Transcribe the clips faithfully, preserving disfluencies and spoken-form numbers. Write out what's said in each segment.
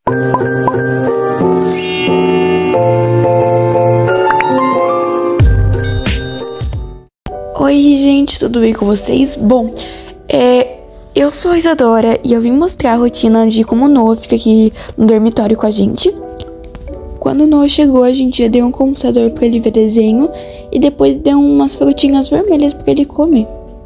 Oi gente, tudo bem com vocês? Bom, é, eu sou a Isadora e eu vim mostrar a rotina de como o Noah fica aqui no dormitório com a gente. Quando o Noah chegou, a gente já deu um computador para ele ver desenho e depois deu umas frutinhas vermelhas para ele comer.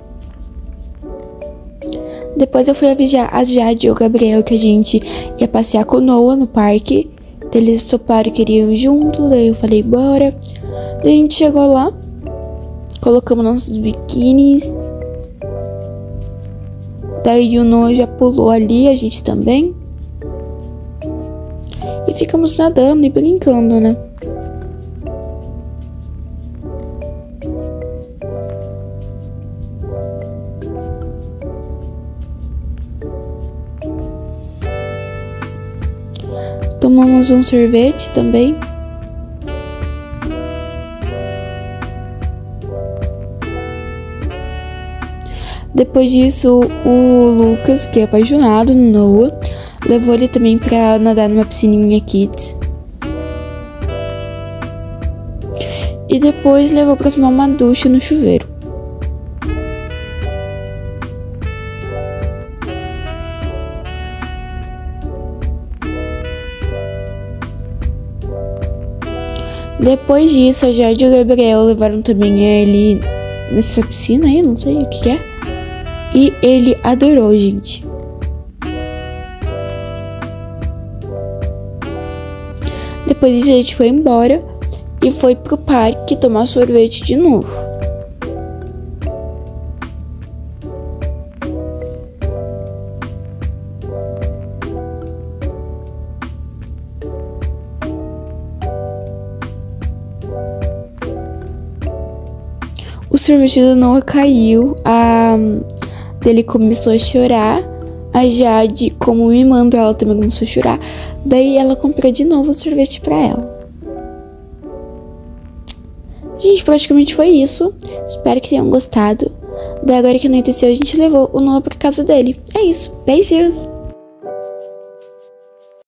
Depois eu fui avisar a Jade e o Gabriel que a gente ia passear com o Noah no parque. Eles toparam que iriam ir junto, daí eu falei bora. Daí a gente chegou lá, colocamos nossos biquínis. Daí o Noah já pulou ali, a gente também. E ficamos nadando e brincando, né? Tomamos um sorvete também. Depois disso, o Lucas, que é apaixonado no Noah, levou ele também pra nadar numa piscininha kids. E depois levou pra tomar uma ducha no chuveiro. Depois disso, a Jade e o Gabriel levaram também ele nessa piscina aí, não sei o que é. E ele adorou, gente. Depois a gente foi embora e foi pro parque tomar sorvete de novo. O sorvete do Noah caiu, a dele começou a chorar, a Jade, como mimando ela, também começou a chorar. Daí ela comprou de novo o sorvete pra ela. Gente, praticamente foi isso. Espero que tenham gostado. Daí agora que anoiteceu, a gente levou o Noah pra casa dele. É isso. Beijos!